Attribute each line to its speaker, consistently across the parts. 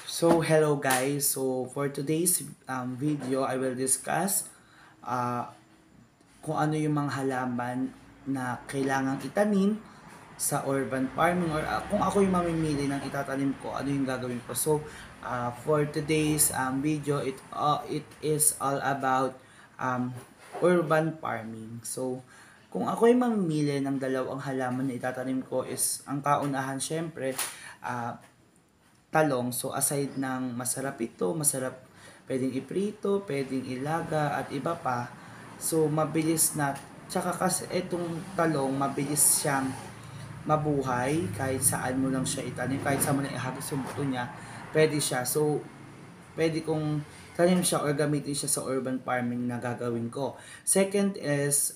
Speaker 1: So, hello guys. So, for today's video, I will discuss uh, kung ano yung mga halaman na kailangang itanim sa urban farming or kung ako yung mamimili ng itatanim ko, ano yung gagawin ko. So, for today's video, it is all about um, urban farming. So, kung ako yung mamimili ng dalawang halaman na itatanim ko is ang kaunahan syempre, uh, talong. So aside ng masarap ito, masarap pwedeng iprito, pwedeng ilaga at iba pa. So mabilis na, tsaka kasi itong talong mabilis siyang mabuhay kahit saan mo lang siya itanim, kahit saan mo lang ihagis yung buto niya, pwede siya. So pwede kong tanim siya or gamitin siya sa urban farming na gagawin ko. Second is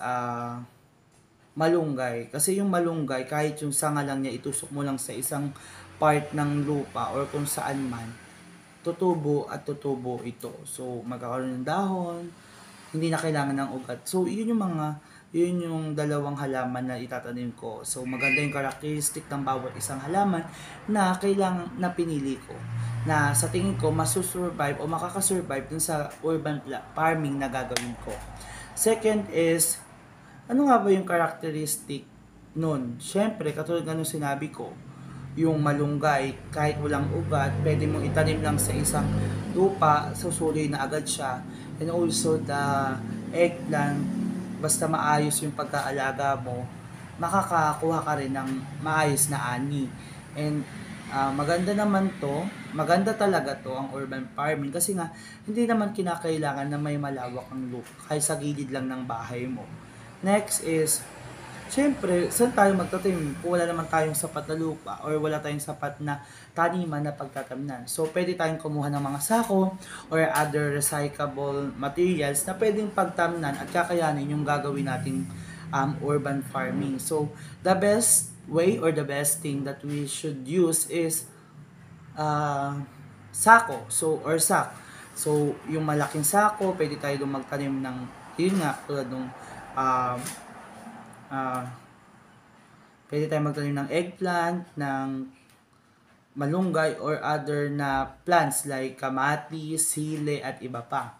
Speaker 1: malunggay. Kasi yung malunggay, kahit yung sanga lang niya, itusok mo lang sa isang part ng lupa or kung saan man, tutubo at tutubo ito. So, magkakaroon ng dahon, hindi na kailangan ng ugat. So, yun yung dalawang halaman na itatanim ko. So, maganda yung characteristic ng bawat isang halaman na kailangan na pinili ko. Na sa tingin ko, masusurvive o makakasurvive dun sa urban farming na gagawin ko. Second is, ano nga ba yung characteristic nun? Siyempre, katulad nga nung sinabi ko, yung malunggay, kahit walang ugat, pwede mong itanim lang sa isang lupa, susuri na agad siya. And also the eggplant, basta maayos yung pagkaalaga mo, makakakuha ka rin ng maayos na ani. And maganda naman to, maganda talaga to ang urban farming kasi nga hindi naman kinakailangan na may malawak ang lupa kahit sa gilid lang ng bahay mo. Next is, siyempre, saan tayo magtatanim kung wala naman tayong sapat na lupa or wala tayong sapat na taniman na pagtatamnan. So, pwede tayong kumuha ng mga sako or other recyclable materials na pwedeng pagtamnan at kakayanin yung gagawin nating urban farming. So, the best way or the best thing that we should use is sako. So, or sack. So, yung malaking sako, pwede tayo doon magtanim ng, yun nga, tulad nung uh, uh, pwede tayo magtanim ng eggplant, ng malunggay, or other na plants like kamatis, sili, at iba pa.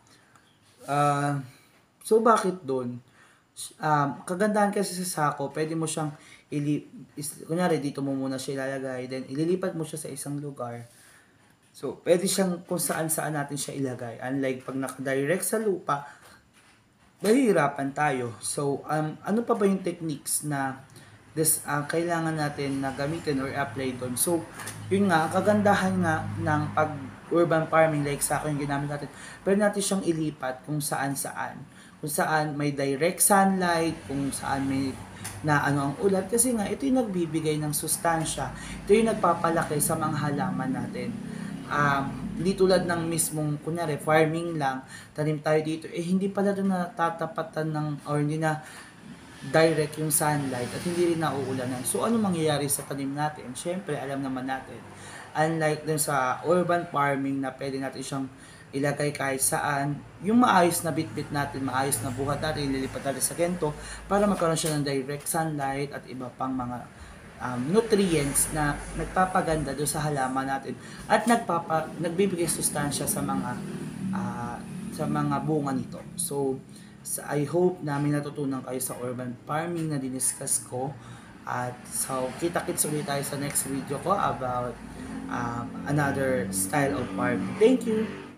Speaker 1: So, bakit doon? Kagandahan kasi sa sako, pwede mo siyang kunyari dito mo muna siya ilalagay, then ililipat mo siya sa isang lugar. So, pwede siyang kung saan-saan natin siya ilagay. Unlike pag nakadirect sa lupa, mahihirapan tayo. So, ano pa ba yung techniques na kailangan natin na gamitin or apply doon? So, yun nga, kagandahan nga ng pag-urban farming like sa akin yung ginamit natin, pwede natin siyang ilipat kung saan-saan. Kung saan may direct sunlight, kung saan may na ano ang ulat. Kasi nga, ito yung nagbibigay ng sustansya. Ito yung nagpapalaki sa mga halaman natin. Hindi tulad ng mismong, kunyari, farming lang, tanim tayo dito, hindi pala doon natatapatan ng, or hindi na direct yung sunlight at hindi rin nauulanan. So, ano mangyayari sa tanim natin? Siyempre, alam naman natin, unlike dun sa urban farming na pwede natin siyang ilagay kahit saan, yung maayos na bitbit natin, maayos na buhat natin, ililipat natin sa ganito para magkaroon siya ng direct sunlight at iba pang mga nutrients na nagpapaganda doon sa halaman natin at nagbibigay sustansya sa mga bunga nito. So, I hope na may natutunan kayo sa urban farming na diniscuss ko. At so, kita-kits ulit tayo sa next video ko about another style of farming. Thank you!